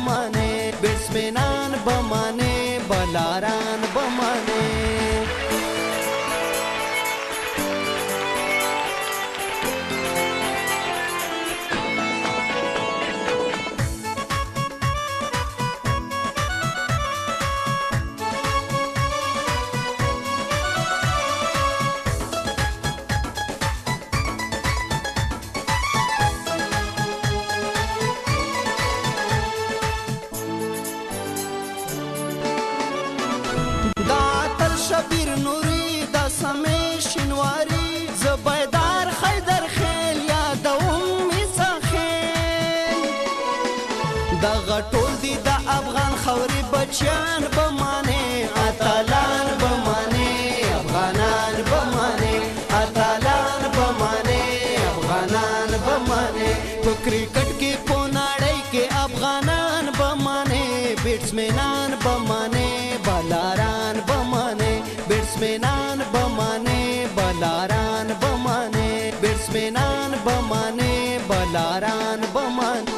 بمانه بیټسمنان بمانه بلاران بمانه شبیر نوری دا سمی شنواری زبیدار خیدر خیل یادوم میسا خیل دا غټول دی دا افغان خوری بچیان بمانه اتالان بمانه افغانان بمانه اتالان بمانه افغانان بمانه په کرکټ کې په نړۍ کې افغانان بمانه بیټسمنان بمانه بالاران بمانه بیٹسمنان بمانه بلاران بمانه بیٹسمنان بمانه بلاران بمانه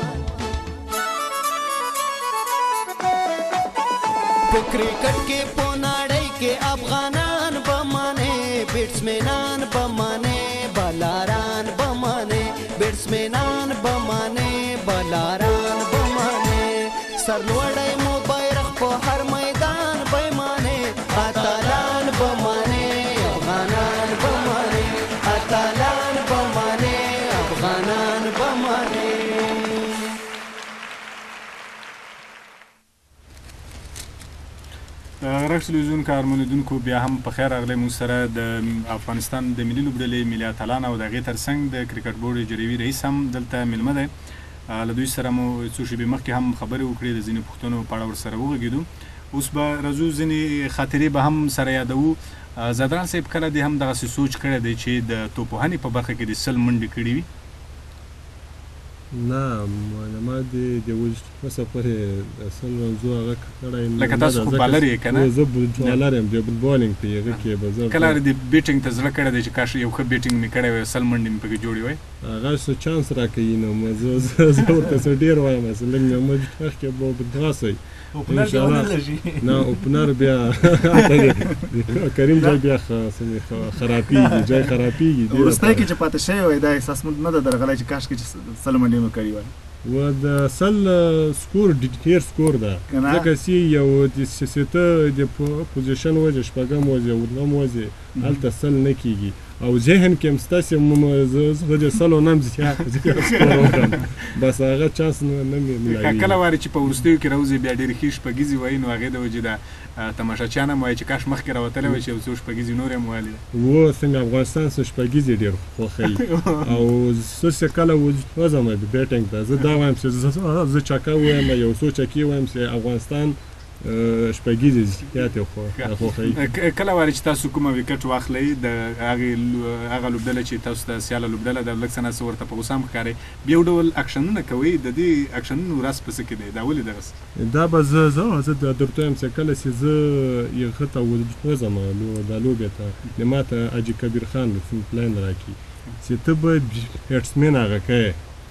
په کرکټ کې په نړۍ کې افغانان بمانه بیټسمنان بمانه بلاران بمانه بیټسمنان بمانه بلاران بمانه سرلوړی مو بیرغ په هر میدان بمانه اتالان بمانه افغانان بمانه اتالان بمانه افغانان بمانه غرق تلویزیون کارموندونکو بیا هم په خیر راغلی موږ سره د افغانستان د ملي لوبډلې ملي اتلان او د هغې ترڅنګ د کرکټ بورډ اجرایوي رئیس هم دلته میلمه دی له دوی سره مو څو شېبې مخکې هم خبرې وکړې د ځینې پوښتنو په اړه ورسره وغږېدو اوس به راځو ځینې خاطرې به هم سره یادوو زادران صاحب کله دې هم دغسې سوچ کړی دی چې د توپوهنې په برخه کې د 100 منډې کړي وي نه ما د وظیفه سفر اصل موضوع هغه کړی لکه تاسو خو بالر یې که نه زه بالر یم د بالینګ په هغه کې به زه کله د بیټینګ ته زړه کړی دی چې کاش یو ښه بیټینګ مې کړی وی 100 منډې مې پکې جوړې وی هغه څه چانس راکوي نو زه ورته څه ډېر وایم چې لږ مې مخکې به دغسې نه اوپنر بیا کریم جای بیا خرابېږي جای خرابېږي وروستی کې چې پاتې شوی وای دا احساس مو نه ده درغلی چې کاشکې چې 100 منډې مې کړي وای و د 100 سکور ډېر سکور ده ځکه چې یو د ته د پوزیشن وځي شپږم وځي اووم وځي هلته 100 نه کېږي او ذهن کې هم ستاسې زه د 100 نه هم زیات سکور وکړم بس هغه چانس نه مې میلاوېږي کله وارې چې په وروستیو کې راوځي بیا ډېرې ښې شپږیزې وایي نو هغې د وجې د تماشاچیان هم وایي چې کاش مخکې راوتلی وای چې یو څو شپږیزې نورې هم ویلې و څنګه افغانستان څه شپږیزې ډېر خوښوي او زه چې کله وځم بیټینګ ته زه دا وایم چې زه چکه ووایم یو څو چکې ووایم چې افغانستان شپږیزې زیاتې خوښوي کله وارې چې تاسو کومه وکټ واخلئ د هغه لوبډله چې تاسو ته سیاله لوبډله ده لږ څه نه څه ورته په غوسه هم ښکارئ بیا یو ډول اکشنونه کوئ د دې اکشنونو راز په څه کې دی دا ولې دغسې دا به زه درته وایم چې کله چې زه هغه ته وځم دا لوبې ته ما ته حاجي کبیر خان پلان راکړي چې ته به بیټسمین هغه کوې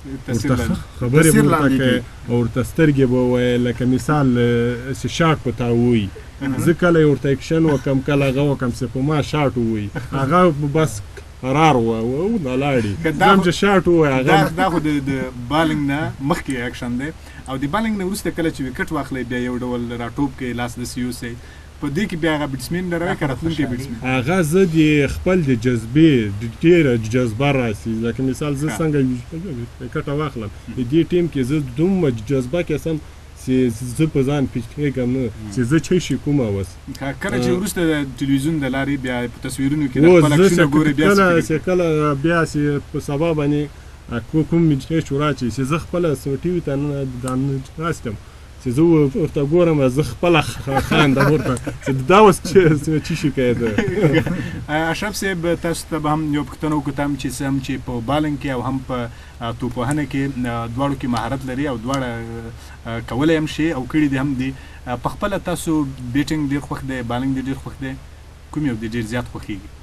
خبرې به ورته کوې او ورته سترګې به ووایې لکه مثال چې شاټ په تا ووایي زه کله یې ورته اکشن وکړم کله هغه وکړم چې په ما شاټ ووایي هغه بس قرار نه لاړې هم چې شاټ ووایي دا خو د بالینګ نه مخکې اکشن دی او د بالینګ نه وروسته کله چې وکټ واخلئ بیا یو ډول راټوپ کوئ لاس داسې یوسئ په دې کې بیا هغه بیټسمین لروي که راتلونکی بیټسمین هغه زه د خپل د جذبې ډېره جذبه راسي لکه مثال زه څنګه وکټه واخلم د دې ټیم کې زه دومره جذبه کې سم چې زه په ځان پوهېږم نه چې زه څه شي کومه اوس کله چې وروسته د تلویزیون د لارې بیا په تصویرونو کې د خپل عکسونه ګورې بیا کله بیا چې په سبا باندې کوم چې راچي چې زه خپله ټي وي ته ناستم چې زه ورته ګورم زه خپله خاندم ورته چې دا اوس څه شي کوي اشرف صاحب تاسو ته به هم یو پوښتنه وکړم چې څه هم چې په بالینګ کې او هم په توپوهنه کې دواړو کې مهارت لري او دواړه کولی هم شي او کړي دي هم دي په خپله تاسو بیټینګ ډېر خوښ دی بالینګ دې ډېر خوښ دی کوم یو دې ډېر زیات خوښېږي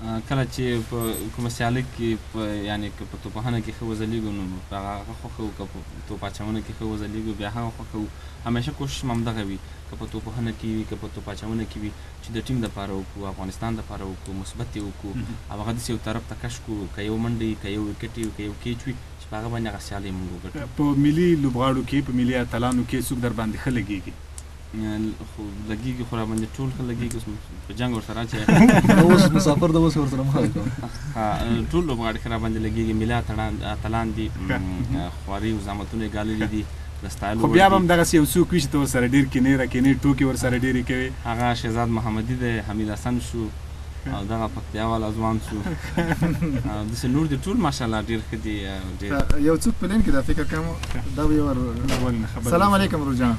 کله چې په کومه سیالۍ کې یعنې که په توپخانه کې ښه وځلیږو نو هغه خوښوو، که په توپ اچونه کې ښه وځلیږو بیا هغه خوښوو. همیشه کوشش مو همدغه وي، که په توپخانه کې وي که په توپ اچونه کې وي، چې د ټیم دپاره وکړو، افغانستان دپاره وکړو، مثبت یې وکړو او هغه داسې یو طرف ته کش کړو، که یو منډه وي، که یو وکټ وي، که یو کیچ وي، چې په هغه باندې هغه سیالۍ موږ وګټو. په ملي لوبغاړو کې په ملي اتلانو کې څوک در باندې ښه لګېږي؟ خو لګېږي، خو راباندې ټول ښه لګېږي. اوس په جنګ ورسره چې اوس مسافر د اوس ورسره مخ کوم ټول لوبغاړي ښه راباندې لګېږي. ملي اتلان دي، خواري او زحمتونه یې ګاللي دي د ستایلو. خو بیا به هم دغسې یو څوک وي چې ته ورسره ډېر کینې راکینې ټوکې ورسره ډېرې کوې. هغه شهزاد محمدي دی، حمید حسن شو او دغه پکتیا والا ځوان شو. داسې نور دي ټول ماشاءالله ډېر ښه دي. یو څوک په لین کې دا فکر کوم دا به یو سلام علیکم روجان.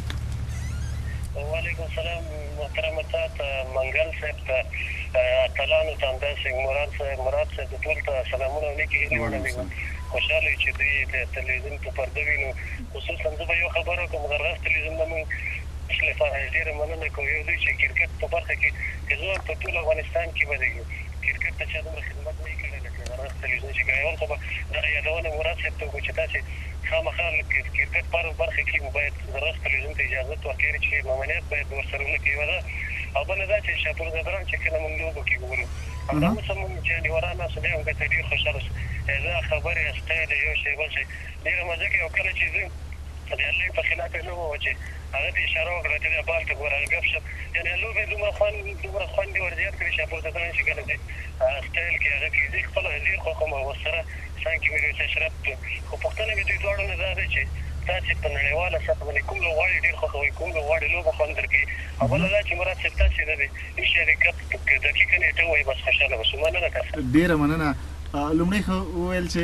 وعلیکم السلام محترم استاد منګل صاحب ته، اتلانو ته همداسې مراد صاحب ټول ته سلامونه او نیکې هیلې وړاندې. خوشحاله چې دوی د تلویزیون په پرده وینو. خصوصا زه به یو خبره کوم، غرغښت تلویزیون نه موږ لپاره ډېره مننه کوو. یو دوی چې کرکټ په برخه کې زه په ټول افغانستان کې به د کرکټ ته چا دومره خدمت نه وي کړی لکه غرغښت تلویزیون چې کوي. ورته به دغه یادونه مراد صاحب ته وکړو چې تاسې خامخا کرکټ په برخه کې باید غرغښت تلویزیون ته اجازت ورکړي چې ممانعت باید ورسره ونه کړي. یوه ده او بله دا چې شاپورزادران چې کله موږ لوبو کې ګورو همدا اوس هم جانوران ناست دی، هغه ته ډېر خوشحاله شو. زه خبرې استایل یو شی بل شی ډېره مزه کوي. او کله چې زه د الله په خلاف یې لوبه وه چې هغه ته اشاره وکړه چې دا بال ته ګوره ګپ شپ، یعنې لوبې دومره خوند یې ورزیات کړي شاپورزادران چې کله دی استایل کې هغه کې زه خپله ډېر خوښوم او ورسره څانګې میرویس اشرف. خو پوښتنه مې دوی دواړو نه دا ده چې تاسې په نړیواله سطح باندې کوم لوبغاړي ډېر خوښوئ، کوم لوبغاړي لوبه خوند درکوي؟ او بله دا چې مراد صاحب تاسې د شرکت دقیقه نیټه ووایي بس خوشحاله به شو. مننه تاسې. ډېره مننه. لومړی خو وویل چې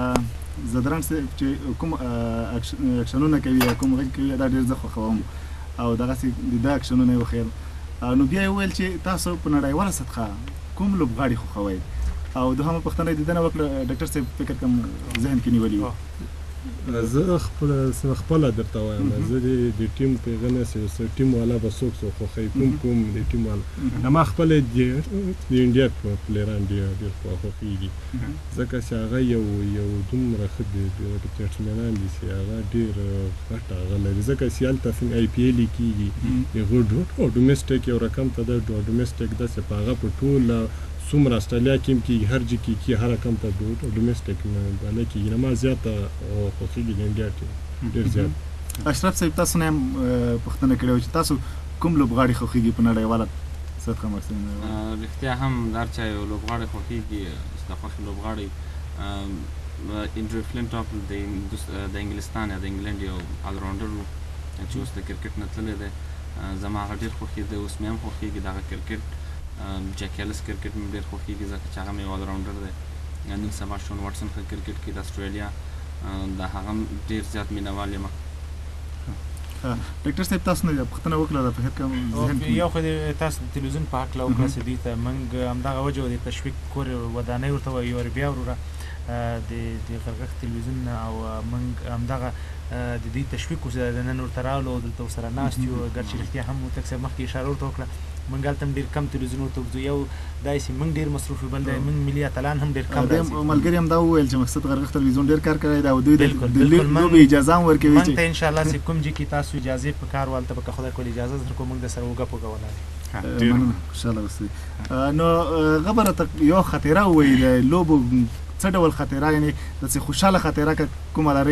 زدران صاحب چې کوم اکشنونه کوي یا کوم غږ کوي دا ډېر زه خوښوم او دغسې د ده اکشنونه یې وښیل. نو بیا یې وویل چې تاسو په نړیواله سطحه کوم لوبغاړي خوښوئ؟ او دوهمه پوښتنه یې د ده نه وکړه ډاکټر صاحب فکر کوم ذهن کې نیولي وي. زه خپله درته وایم، زه د ټیم په هغه نه چې ټیم والا به څوک خوښوي، کوم د ټیم والا ما خپله د انډیا پلیران ډېر خوښېږي ځکه چې هغه یو دومره ښه بیټسمینان دي چې هغه ډېر غټ هغه لري. ځکه چې هلته آی پي ایل کېږي هغه ډومسټک یو رقم ته ده، ډومسټک داسې په هغه په ټوله څومره استرالیا کې هم کېږي، هر ځای کې کېږي، هر رقم ته ډومسټک نه کېږي. نه ما زیاته خوښېږي د انډیا ټیم ډېر زیات. اشرف صاحب تاسو نه هم پوښتنه کړې وه چې تاسو کوم لوبغاړي خوښېږي په نړیواله سطحه؟ رښتیا هم دا هر چا یو لوبغاړی خوښېږي، د خوښې لوبغاړی انډریو فلنټاف د انګلستان یا د انګلند یو آلراونډر و چې اوس د کرکټ نه تللی دی. زما هغه ډېر خوښېده، اوس مې هم خوښېږي دغه کرکټ. جک ایلس کرکټ مې ډېر خوښېږي ځکه چې هغه مې یو آلراونډر دی. نن سبا شون واټسن ښه کرکټ کوي د اسټرالیا، د هغه هم ډېر زیات مینهوال یم. ډاکټر صاحب تاسو نه پوښتنه وکړه د فکر کوم یو خو تاسو د تلویزیون په هکله وکړه چې دوی ته موږ همدغه وجه د تشویق کور ودانۍ ورته وایو یو بیا وروره د غرغښت تلویزیون او موږ همدغه د دې تشویق وسره نن ورته راغلو او دلته ورسره ناست یو. اګر چې رښتیا هم تک صاحب مخکې اشاره ورته وکړه موږ هلته هم ډېر کم تلویزیون ورته وګورو. یو دا چې موږ ډېر مصروف یو، بل دی موږ ملي اتلان هم ډېر کم راځي. ملګري هم دا وویل چې مقصد غرغښت تلویزیون ډېر کار کړی دی او دوی د لوبې اجازه هم ورکوي موږ ته انشاءالله چې کوم ځای کې تاسو اجازې په کار والته به که خدای کول اجازه درکړو موږ درسره وګپ وکړو. خوشحاله اوسئ. نو غبره ته یو خاطره ووایي د لوبو څه ډول خاطره، یعنې داسې خوشحاله خاطره که کومه لرئ؟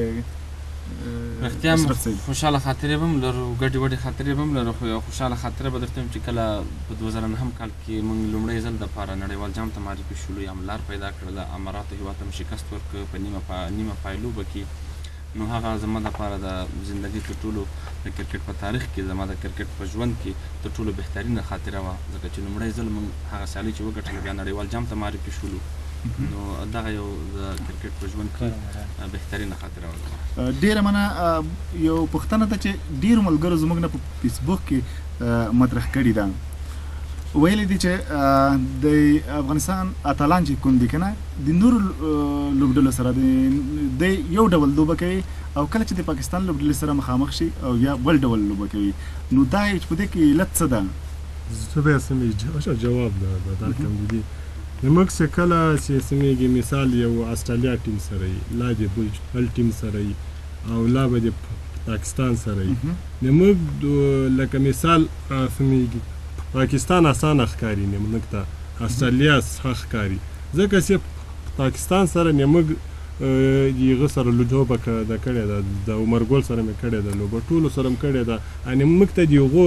رښتیا خوشحاله خاطرې به هم لرو، ګډې وډې خاطرې به هم لرو. خو یو خوشحاله خاطره به درته وایم چې کله په 2009 کال کې موږ لومړی ځل دپاره نړیوال جام ته معرفي شولو، یا لار پیدا کړله، اماراتو هېواد ته مو شکست ورکړ په نیمه پایلوبه کې. نو هغه زما دپاره د زندګۍ تر ټولو د کرکټ په تاریخ کې، زما د کرکټ په ژوند کې تر ټولو بهترینه خاطره وه، ځکه چې لومړی ځل موږ هغه سیالۍ چې وګټله بیا نړیوال جام ته معرفي شولو. نو دغه یو د کرکټ په ژوند کې بهترینه خاطره وه. ډېره مننه. یو پوښتنه ده چې ډېرو ملګرو زموږ نه په فیسبوک کې مطرح کړې ده، ویلي دي چې د افغانستان اتلان چې کوم دي که نه د نورو لوبډلو سره د یو ډول لوبه کوي او کله چې د پاکستان لوبډلې سره مخامخ شي او یا بل ډول لوبه کوي. نو دا په دې کې علت څه ده؟ زه به سمې جواب درکړم د دې زموږ چې کله چې سمېږي مثال یو استرالیا ټیم سره وي لا د بل ټیم سره وي او لا به د پاکستان سره وي زموږ لکه مثال سمېږي پاکستان اسانه ښکاري موږ ته استرالیا سخت ښکاري ځکه چې پاکستان سره موږ هغه سره لوبه د کړې ده د عمر ګل سره مې کړې ده نو په ټولو سره مې کړې ده یعنې موږ ته د هغو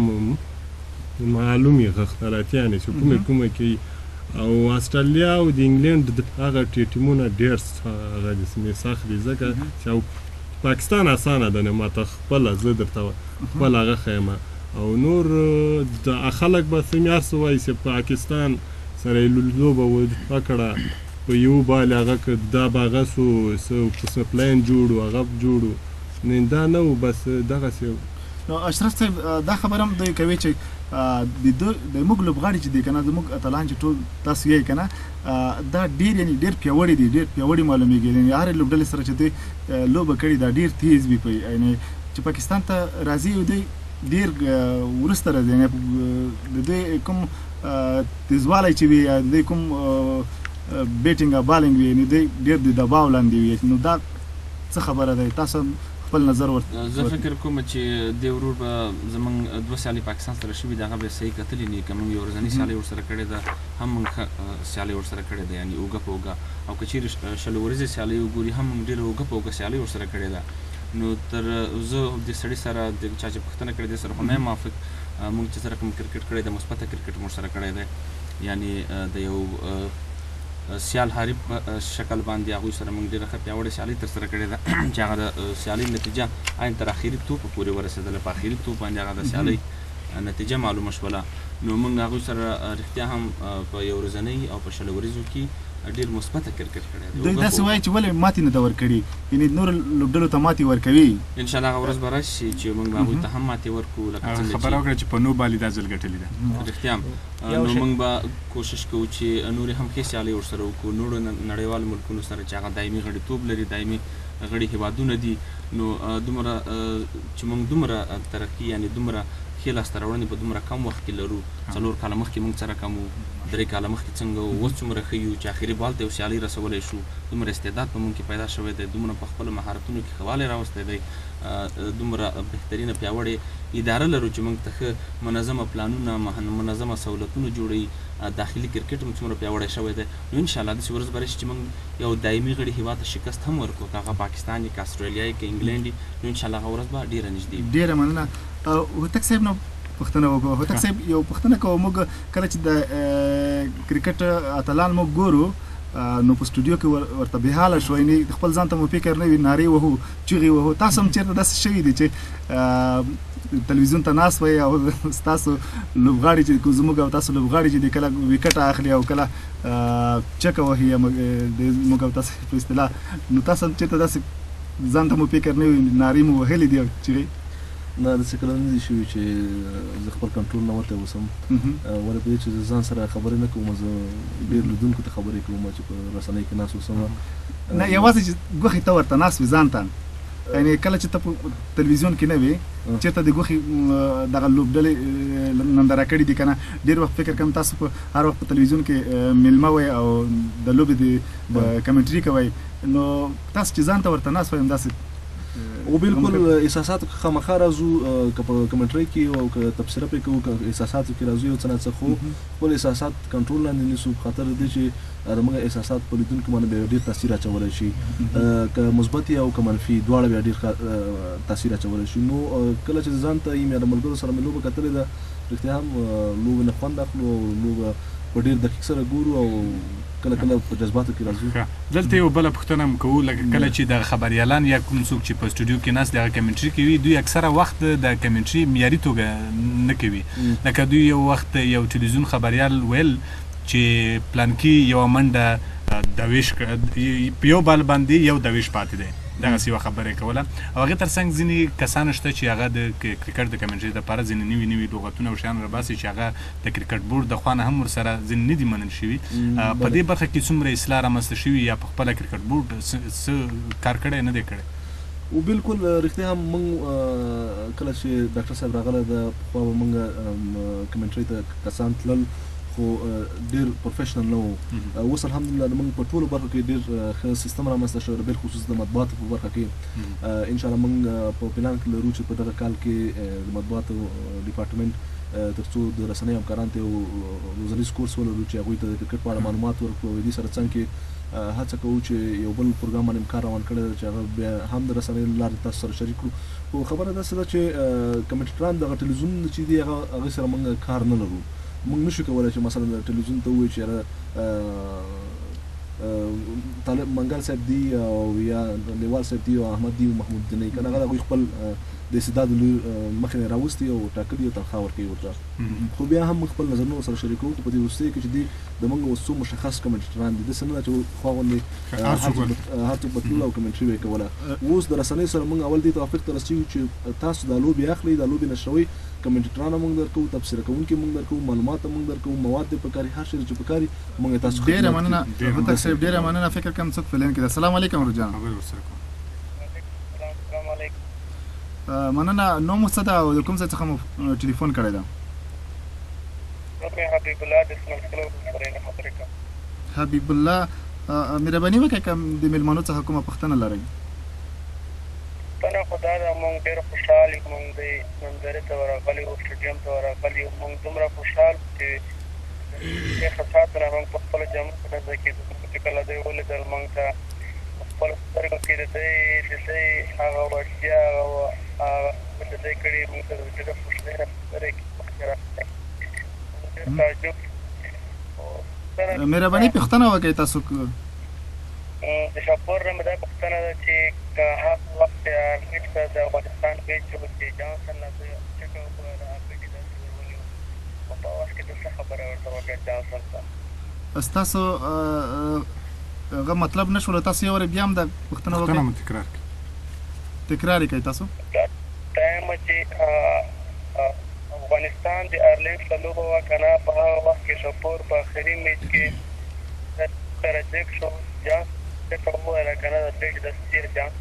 هغه معلوم وي اختلافیانې چې کومه کوي او استرالیا او د انګلند هغه ټیمونه ډېر هغه د سخت دي ځکه چې پاکستان اسانه ده نه ماته خپله زه درته خپل هغه ښیم او نور د خلک به څه هر څه وایي چې پاکستان سره یې لوبه وکړه په یو بال هغه که دا به هغه څه پلان جوړ و هغه جوړ و نه دا نه و بس دغسې نو اشرف صاحب دا خبره هم دوی کوي چې د موږ لوبغاړي چې دي که نه زموږ اتلان چې ټول تاسو یې که نه دا ډېر یعنې ډېر پیاوړي دي ډېر پیاوړي معلومیږي یعنې هرې لوبډلې سره چې دوی لوبه کړې دا ډېر تیز وي په یعنې چې پاکستان ته راځي او دوی ډېر وروسته راځي یعنې د دوی کوم تیزوالی چې وي د دوی کوم بیټینګ او بالینګ وي نو دوی ډېر د دباو لاندې وي نو دا څه خبره ده تاسو خپل نظر ورته زه فکر کوم چې دې ورور به زموږ 2 سیالۍ پاکستان سره شوي د هغه به صحیح کتلي نه که موږ یو ورځنۍ سیالۍ ورسره کړې ده هم موږ سیالۍ ورسره کړې ده یعنې اوږه په اوږه او که چیرې 20 ورځې سیالۍ وګوري هم موږ ډېره اوږه په اوږه سیالۍ ورسره کړې ده نو تر زه د سړي سره د چا چې پوښتنه کړې ده سره خو نه یم موافق موږ چې سره کوم کرکټ کړی ده مثبته کرکټ موږ سره کړی دی یعنې د یو سیال حریف شکل باندې هغوی سره موږ ډېره ښه پیاوړې سیالۍ ترسره کړې ده چې هغه د سیالۍ نتیجه عین تر اخري توپ پورې ورسېدله په اخري توپ باندې هغه د سیالۍ نتیجه معلومه شوله نو موږ هغوی سره رښتیا هم په یو ورځنۍ او په 20 ورځو کې ډېر مثبته کرکټ کړی دی دوی داسې وایي چې ولې ماتې نه ده ورکړې یعنې نورو لوبډلو ته ماتې ورکوي انشاءالله هغه ورځ به راشي چې موږ به هغوی ته هم ماتې ورکړو لکه څنګه خبره وکړه چې په نو بالي دا ځل ګټلې ده رښتیا نو موږ به کوشش کوو چې نورې هم ښې سیالۍ ورسره وکړو نورو نړیوالو ملکونو سره چې هغه دایمي غړیتوب لري دایمي غړي هېوادونه دي نو دومره چې موږ دومره ترقي یعنې دومره ښې لاسته راوړنې په دومره کم وخت کې لرو 4 کاله مخکې موږ سره کم وو 3 کاله مخکې څنګه وو اوس څومره ښه یو چې اخري بال ته یو سیالۍ رسولی شو دومره استعداد په موږ کې پیدا شوی دی دومره په خپلو مهارتونو کې ښه والی راوستی دی دومره بهترینه پیاوړې اداره لرو چې موږ ته ښه منظمه پلانونه منظمه سهولتونه جوړوي داخلي کرکټ هم څومره پیاوړی شوی دی نو انشاءالله داسې ورځ به راشي چې موږ یو دایمي غړي هېواد ته شکست هم ورکړو که هغه پاکستان وي که استرالیا وي که انګلینډ وي نو انشاءالله هغه ورځ به ډېره نږدې وي ډېره مننه هوتک صاحب نو پوښتنه وکړو هوتک صاحب یو پوښتنه کوو موږ کله چې د کرکټ اتلان موږ ګورو نو په سټوډیو کې ورته بېحاله شو یعنې خپل ځان ته مو فکر نه وي نارې وهو چغې وهو تاسو هم چېرته داسې شوي دي چې تلویزیون ته ناست وئ او ستاسو لوبغاړي چې زموږ او تاسو لوبغاړي چې دي کله وکټ اخلي او کله چکه وهي موږ او تاسو په اصطلاح نو تاسو هم چېرته داسې ځان ته مو فکر نه وي نارې مو وهلې دي او چغې نه داسې کله نه دي شوي چې زه خپل کنټرول نه وتی اوسم ولې په دې چې زه ځان سره خبرې نه کوم زه ډېر لیدونکو ته خبرې کوم چې په رسنۍ کې ناست اوسم نه یوازې چې ګوښې ته ورته ناست وي ځان ته یعنې کله چې ته په تلویزیون کې نه وې چېرته د ګوښې دغه لوبډلې ننداره کړي دي که نه ډېر وخت فکر کوم تاسو په هر وخت په تلویزیون کې میلمه وئ او د لوبې د کمنټري کوئ نو تاسو چې ځان ته ورته ناست وئ همداسې او بالکل احساسات خامخا راځو که په کمنټرۍ کې او که تبصره پرې کوو که احساساتو کې راځو یو څه نه څه خو خپل احساسات کنټرول لاندې نیسو په خاطر د دې چې زموږ احساسات په لیدونکو باندې بیا ډېر تاثیر اچولی شي که مثبت او که منفي دواړه بیا ډېر تاثیر اچولی شي نو کله چې ځان ته یم یا د ملګرو سره مې لوبه کتلې ده رښتیا هم لوبې نه خوند اخلو او لوبه په ډېر دقیق سره ګورو او کله کله په جذباتو کې راځو دلته یو بله پوښتنه هم کوو لکه کله چې د خبریالان یا کوم څوک چې په سټوډیو کې ناست دغه کمنټري کوي دوی اکثره وخت د کمنټري معیاري توګه نه کوي لکه دوی یو وخت یو تلویزیون خبریال ویل چې پلانکي یوه منډه دویش په یو بال باندې یو دویش پاتې دی دغسې یوه خبره یې کوله او هغې تر څنګ ځینې کسان شته چې هغه د کرکټ د کمنټري دپاره ځینې نوي نوي لغتونه او شیان راباسي چې هغه د کرکټ بورډ د خوا نه هم ورسره ځینې نه دي منل شوي په دې برخه کې څومره اصلاح رامنځته شوي یا په خپله کرکټ بورډ څه کار کړی نه دی کړی او بالکل رښتیا هم موږ کله چې ډاکټر صاحب راغله د خو موږ کمنټري ته کسان تلل خو ډیر پروفیشنل نه وو. اوس الحمدلله موږ په ټولو برخو کې ډیر ښه سیستم رامنځته شوی، بالخصوص د مطبوعاتو په برخه کې ان شاء الله موږ په پلان کې لرو چې په دغه کال کې د مطبوعاتو ډپارټمنټ ترڅو د رسنۍ همکارانو ته یو روزلیز کورس ولرو چې هغوی ته د کرکټ په اړه معلومات ورکړو. دې سره څنګ کې هڅه کوو چې یو بل پروګرام باندې کار روان کړی دی چې هغه بیا هم د رسنۍ له لارې تاسو سره شریک کړو. خو خبره داسې ده چې کمنټران دغه ټلویزیون چې دی هغې سره موږ کار نه لرو. موږ نشو کولی چې مثلا د ټلویزیون ته ووایو چې طالب منګل صاحب دی او یا لیوال صاحب دی او احمد دی او محمود دی نه کنه هغه هغوی خپل د استعداد مخې نه راوستي او ټاکلي او تنخواه ورکوي ورته. خو بیا هم خپل نظرونه ورسره شریکوو په دې وروستیو کې چې دی د موږ اوس څو مشخص کمنټران دي داسې نه ده چې خوا غوندې هر څوک به تلل او کمنټري به یې کوله. اوس د رسنۍ سره موږ اول دې توافق ته رسېږو چې تاسو دا لوبې اخلئ، دا لوبې نشروئ، کمنټران موږ درکوو، تبصره کوونکي موږ درکوو، معلومات موږ درکوو، مواد دې پکاري، هر شی چې پکاري موږ تاسو ډېره مننه هوتک صاحب، ډېره مننه. فکر کوم څوک په لین کې ده. السلام علیکم رجان. السلام علیکم. مننه. نوم څه ده او د کوم ځای څخه مو ټلیفون کړی ده؟ حبیب الله د اسماعیل کلو سره خبرې کوم. حبیب الله، مهرباني وکړئ که د میلمنو څخه کومه پوښتنه لرئ؟ پوښتنه خو دا ده، موږ ډېر خوشحال یو، موږ د نندارې ته ورغلي وو، سټېډیم ته ورغلي یو. موږ دومره خوشحال چې دې خصاتو نه موږ په خپلو جامو کې نه زده کېدو چې کله دوی ولیدل موږ ته خپلو سترګو کې د دوی هغه وړتیا هغه د دوی کړي موږ ته د ډېره خوشحالۍ نه سترګې مخکې راغلی. ډېر تعجب. مهرباني پوښتنه وکړئ تاسو. د شاپور نه مې دا پوښتنه ده چې که هغه وخت ارمیټ ته د افغانستان پیج چې جانسن نه چکه وکړه د ارمیټ یې داسې ورولي او په وخت کې د څه خبره ورته وکړه جانسن ته. ستاسو هغه مطلب نه شول، تاسو یو وارې بیا هم دا پوښتنه وکړئ. تکرار یې کوئ تاسو. دا یم چې افغانستان د آیرلینډ سره لوبه وه که نه، په هغه وخت کې شاپور په آخري میچ کې سره چک شو، جانس څه وویله که نه د پیج د سیر جانس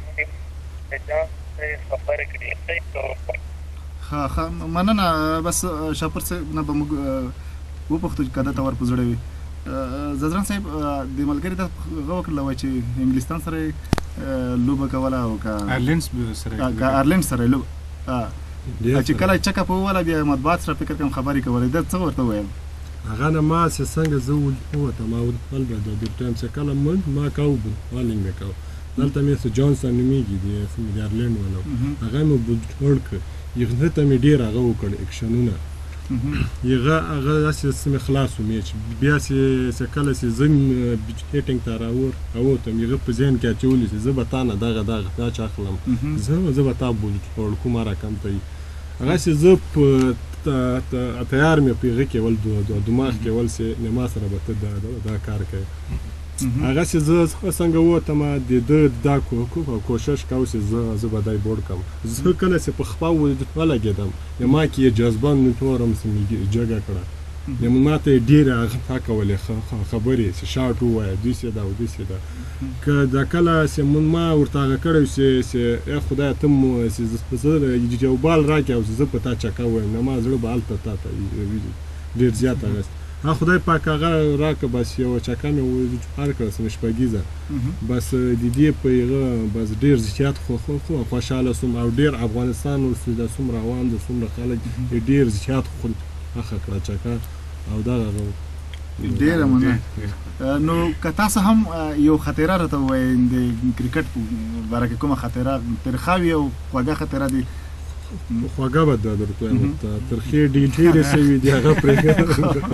د جانس خبرې کړي. ښه مننه. بس شاپور صاحب نه به موږ وپوښتو چې که ده ته ور په زړه وي. زدران صاحب د ملګري دا هغه وکړله وایي چې انګلستان سره یې لوبه کوله او که آیرلینډ سره یې لوبه چې کله چکه په وویله بیا مطبوعات سره فکر کوم خبرې کولې، ده څه ورته وویل؟ هغه نه ما چې څنګه زه ووتم ما ولبه د ډیپټایم چې کله ما کوو بالینګ مې کوو دلته مې څه جانسن نومېږي د آیرلینډ والا هغه مې جوړ کړ. یغه ته مې ډېر هغه وکړ اکشنونه، یغه هغه داسې مې خلاص و میچ. بیا چې کله چې زه هیټینګ ته راووتم یغه په ذهن کې اچولي چې زه به تا نه دغه دا چې اخلم، زه به تا بول کومه رقم ته وي. هغه چې زه په تیار مې په هغه کې ول دماغ کې ول چې نه ما سره به ته دا کار کوې. هغه چې زه څنګه ووتم د ده دا کوشش کوو چې زه به دی بوډ کړم. زه کله چې په خپه ولګېدم نو ما کې یې جذبه نورم جګه کړه، نو ما ته یې ډېرې هغه کولې خبرې چې شاټ ووایه دوسې ده او دوسې ده. که دا کله چې ما ورته هغه کړی چې ای خدایه ته مو چې زه یو بال راکړې او زه په تا چکه ووایم نو ما زړه به هلته تا ته ډېر زیات اغېست. خدای پاک هغه راکړه، بس یوه چکه مې هر کړه سمه شپږیزه، بس د دې په هغه بس ډېر زیات خوشحاله سوم او ډېر افغانستان ورسره د څومره روان د څومره خلک ډېر زیات خوښه کړه چکه او دغه ډېره مننه. نو که تاسو هم یو خاطره راته ووایئ د کرکټ په باره کې کومه خاطره ترخه وي او خوږه خاطره دي؟ خوږه به درته وایم، ترخې ډېرې شوي دي هغه پرېږده.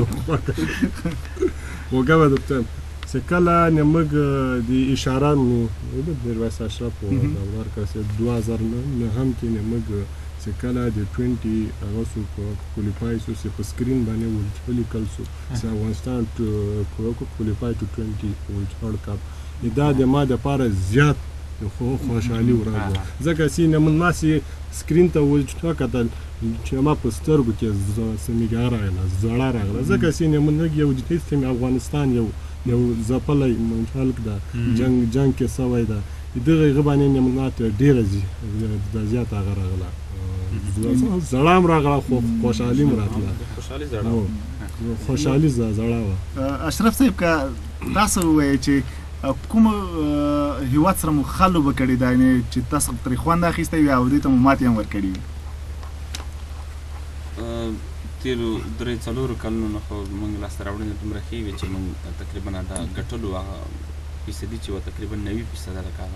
خوږه به درته وایم چې کله موږ د اشاره میرویس اشرف ورکړه چې 2009 کې موږ چې کله د 20 هغه سو کوالیفای سو چې په سکرین باندې ولیکل سو چې افغانستان کوالیفای ټو 20 ورلډ کپ، دا د ما دپاره زیات خوشحالي ورځ وه. ځکه چې ما چې سکرین ته وکتل چې ما په سترګو کې سمیږه راغله، زړه راغله، ځکه چې موږ یو افغانستان یو ځپلی ملک ده، جنګ کې سوی ده، دغه هغه باندې نعمت ډېره زیاته هغه راغله زړه هم راغله خو خوشحالي هم راتله خوشحالي زړه وه اشرف صاحب که تاسو ووایئ چې کوم هیواد سره مو ښه لوبه کړې ده یعنې چې تاسو ترې خوند اخیستی وي او دوی ته مو ماتې هم ورکړې وي تیرو درې څلورو کلونو نه خو موږ لاسته راوړنې دومره ښې وې چې موږ تقریبا دا ګټلو هغه فیصدي چې وه تقریبا 90% لکه هغه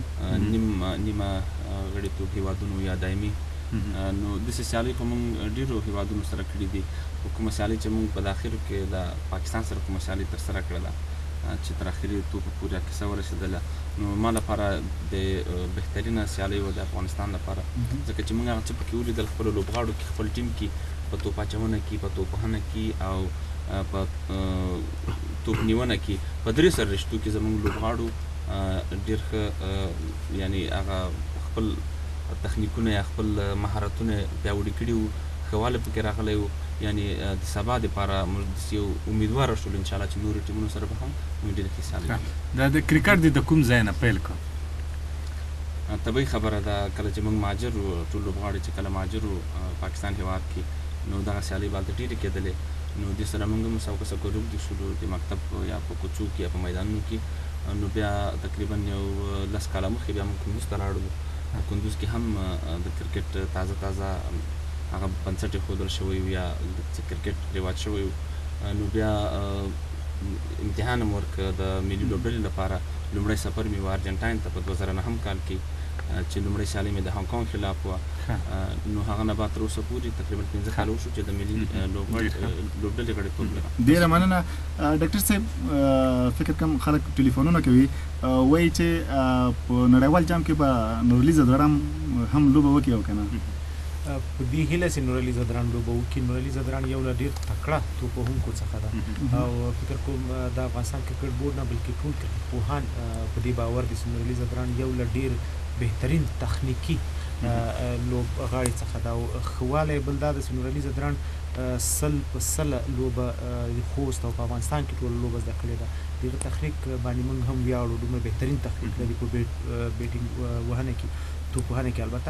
نیمه غړیتوب هیوادونو یا دایمي نو داسې سیالۍ خو موږ ډېرو هیوادونو سره کړي دي خو کومه سیالۍ چې موږ په داخلو کې د پاکستان سره کومه سیالۍ ترسره کړې ده چې تر اخري توپه پورې کیسه ورسېدله نو ما لپاره د بهترینه سیالۍ وه د افغانستان لپاره ځکه چې موږ هغه څه پکې ولیدل خپلو لوبغاړو کې خپل ټیم کې په توپ اچونه کې په توپ وهنه کې او په توپ نیونه کې په درې سررشتو کې زموږ لوبغاړو ډېر ښه یعنې هغه خپل تخنیکونه یا خپل مهارتونه پیاوړي کړي وو ښه والی پکې راغلی وو یعنې د سبا دپاره موږ داسې یو امیدواره شولو انشاءالله چې نورو ټیمونو سره به هم موږ ډېرې ښې سیالۍ دا د کرکټ د کوم ځای نه پیل کړو طبیعي خبره ده کله چې موږ مهاجر وو ټول لوبغاړي چې کله مهاجر وو پاکستان هېواد کې نو دغه سیالۍ به هلته ډېرې کېدلې نو دې سره موږ هم سوکه سوکه روږدي شولو د مکتب یا په کوڅو کې یا په میدانونو کې نو بیا تقریبا یو 10 کاله مخکې بیا موږ کندوز ته راوړو کندوز کې هم د کرکټ تازه هغه بنسټ ایښودل شوی و یا چې کرکټ رواج شوی و نو بیا امتحان هم ورکړه د ملي لوبډلې لپاره لومړی سفر مې و ارجنټاین ته په 2009 کال کې چې لومړی سیالۍ مې د هانګ کانګ خلاف وه نو هغه نه بعد تر اوسه پورې تقریبا 15 کاله وشو چې د ملي لوبډلې غړیتوب لرم ډېره مننه ډاکټر صاحب فکر کوم خلک ټلیفونونه کوي وایي چې په نړیوال جام کې به نورعلي زدران هم لوبه وکړي او که نه په دې هیله چې نورعلي زدران لوبه وکړي نورعلي زدران یو له ډېر تکړه توپوهونکو څخه ده او فکر کوم د افغانستان کرکټ بورډ نه بلکې ټول کرکټ پوهان په دې باور دي چې نورعلي زدران یو له ډېر بهترین تخنیکي لوبغاړي څخه ده او ښه والی بل دا ده چې نورعلي زدران 100% لوبه خوست او په افغانستان کې ټوله لوبه زده کړې ده د هغه تخنیک باندې موږ هم ویاړو دومره بهترین تخنیک لري په بیټینګ وهنه کې توپ وهنه کې البته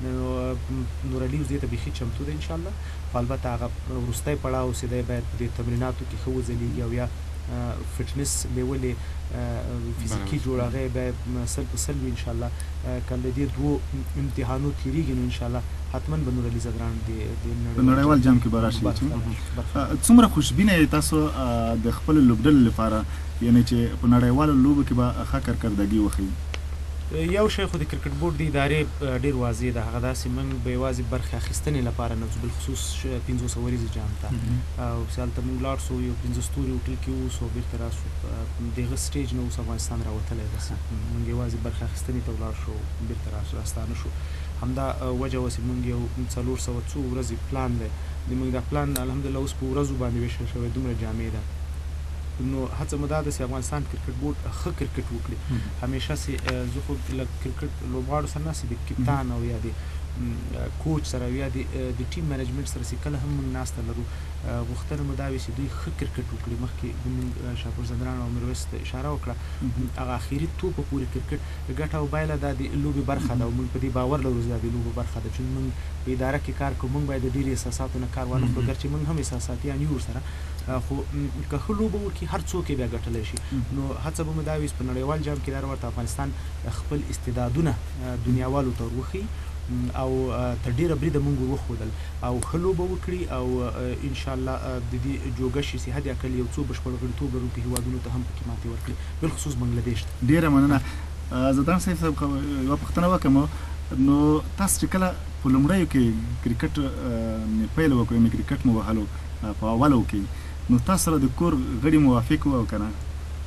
نورعلي اوس دې ته بیخي چمتو ده انشاءالله خو البته هغه وروستی پړاو چې دی باید په دې تمریناتو کې ښه وځلیږي او یا فټنس لیول فزیکي جوړاغی بیا 100% وي انشاءالله که له دې دوو امتحانو تېرېږي نو انشاءالله حتما به نورعلي زدران د نړیوال جام کې به راشي څومره خوشبینه یې تاسو د خپلو لوبډلو لپاره یعنې چې په نړیوالو لوبو کې به ښه کارکردګي وښیي یو شی خو د کرکټ بورډ د ادارې ډېر واضح ده هغه داسې موږ به یوازې برخې اخیستنې لپاره نه ځو بالخصوص 500 ورځې جام ته او چې هلته موږ لاړ سو یو 15 ستوري هوټل کې اوسو بېرته راسو د هغه سټیج نه اوس افغانستان راوتلی ده موږ یوازې برخې اخیستنې ته ولاړ شو بېرته راستانه شو همدا وجه وه چې موږ یو 400 څو ورځې پلان دی د موږ دا پلان الحمدلله اوس په ورځو باندې ویشل شوی دومره جامع ده نو هڅه مو دا ده چې افغانستان کرکټ بورډ ښه کرکټ وکړي همیشه چې زه خو له کرکټ لوبغاړو سره ناست د کپتان او یا د کوچ سره یا د ټیم مینجمنټ سره چې کله هم موږ ناسته لرو غوښتنه مو دا وي چې دوی ښه کرکټ وکړي مخکې موږ شاپور زدران او میرویس ته اشاره وکړه هغه اخري توپه پورې کرکټ ګټه او بایله دا د لوبې برخه ده او موږ په دې باور لرو چې دا د لوبې برخه ده چې موږ په اداره کې کار کوو موږ باید د ډېرې احساساتو نه کار وانه کړو ګرچې موږ هم احساساتیان یو ورسره خو که ښه لوبه وکړي هر څوک یې بیا ګټلی شي نو هڅه به مو دا وي چې په نړیوال جام کې دا ورته افغانستان خپل استعدادونه دنیاوالو ته وروښيي او تر ډېره بریده موږ وښودل او ښه لوبه وکړي او انشاءالله د دې جوګه شي چې حد اقل یو څو بشپړ غړیتوب لرونکو هېوادونو ته هم پکې ماتې ورکړي بالخصوص بنګلادیش ته ډېره مننه زدران صاحب یوه پوښتنه وکړم نو تاسو چې کله په لومړیو کې کرکټ پیل وکړو مې کرکټ مو وهلو په اولو کې نو تاسو سره د کور غړي موافق وو او که نه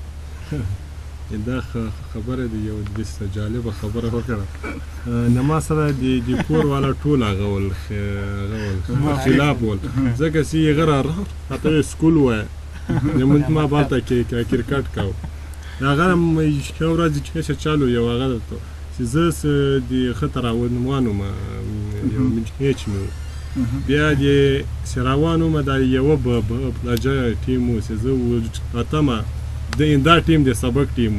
دا خبره دی یو داسې جالبه خبره وکړه نه ما سره د کور والا ټول هغه ول خلاف ول ځکه چې هغه راته سکول وایه زمونږ ما بالته کې کرکټ کوو هغه یو ورځ چې چالو یو هغه چې زه د ښه تراونوان وم یو میچ مې و بیا د سراوان وم دا یوه بلجه ټیم و چې زه اتمه دا ټیم د سبق ټیم و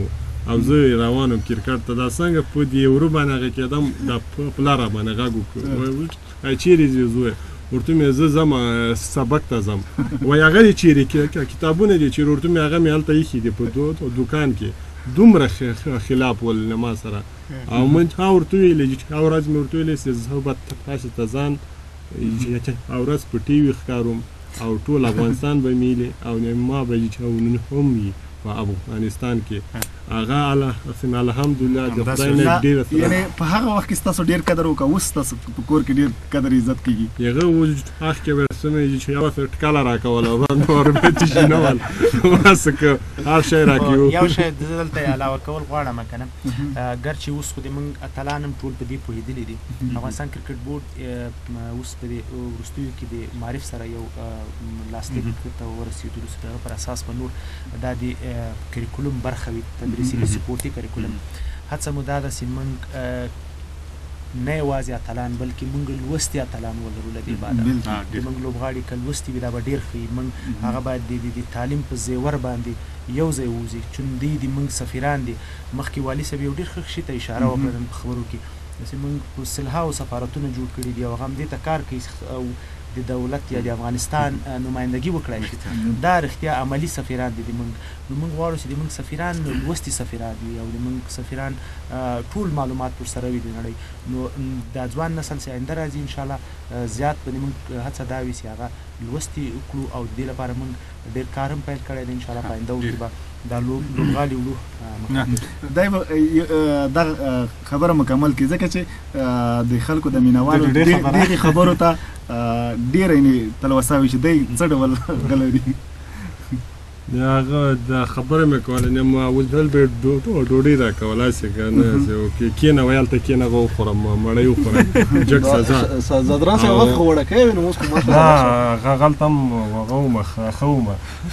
او زه روان وم کرکټ ته دا څنګه په دې ورو باندې هغه کېدم دا پلار باندې غږ وکړ چیرې ځې زوی ورته مې زه ځم سبق ته ځم وایي هغه چیرې کتابونه دي چیرې ورته مې هغه مې هلته ایښي دي په دوکان کې دومره خلاف ول له ما سره او من ورته ویلې چې هغه ورځ مې ورته ویلې چې زه به تاسو ته ځان هغه ورځ په ټي وي ښکاروم او ټول افغانستان به میلې او ما به هم وي په افغانستان کې هغه الحمدلله د خدای نه ډېره یعنې په هغه وخت کې ستاسو ډېر قدر وکړه اوس ستاسو په کور کې ډېر قدر عزت کېږي هغه هغه کې به څه چې یوه ټکله راکوله نور به تشي نه ول بس که هر شی راکوي یو شی دلته علاوه کول غواړم که نه ګرچې اوس خو د موږ اتلان هم ټول په دې پوهېدلي دي افغانستان کرکټ بورډ اوس په دې وروستیو کې د معرف سره یو لاسلیک ته ورسېدلو چې د هغه پر اساس به نور دا د کریکولم برخه وي تدریسي سپورتي کریکولم هڅه مو دا ده چې موږ نه یوازې اتلان بلکې موږ لوستي اتلان ولرو له دې بعده د موږ لوبغاړي که لوستي وي دا به ډېر ښه موږ هغه باید د تعلیم په زیور باندې یو ځای ووځي چون دوی د موږ سفیران دي مخکې والي صاحب یو ډېر ښه شي ته اشاره وکړه په خبرو کې چې موږ په سلهاو سفارتونه جوړ کړي دي او هغه هم دې ته کار کوي او د دولت یا د افغانستان نمایندګي وکړای شي دا رښتیا عملی سفیران دي موږ غواړو چې د موږ سفیران لوستي سفیران وي او د موږ سفیران ټول معلومات ورسره وي د نړۍ نو دا ځوان نسل چې آینده راځي انشاءالله زیات به موږ هڅه دا وي چې هغه لوستي وکړو او د دې لپاره موږ ډېر کار هم پیل کړی دی انشاءالله په آینده کې به دا لوبغاړي وړو دا خبره مکمل کړي ځکه چې د خلکو د مینوالو ډېرې خبرو ته ډېره تلوسه وي چې دی څه ډول غلی دي هغه دا خبره مې کوله نه ما اول ځل به ډوډۍ راکولی شي که نه کېنه ویل ته کېنه هغه وخورم مړۍ وخورم جګ زدران صاحب وخت وړکی وي نو اوس هغه هلته هم هغه ومه ښه ومه